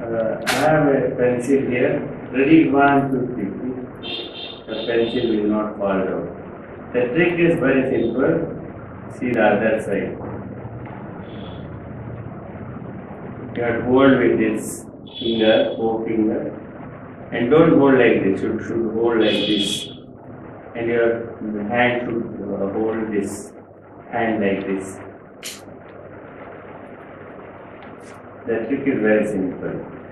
I have a pencil here. Ready? 1, 2, 3. The pencil will not fall down. The trick is very simple. See the other side. You have to hold with this finger, forefinger, and don't hold like this. You should hold like this, and your hand should hold this hand like this. The trick is very simple.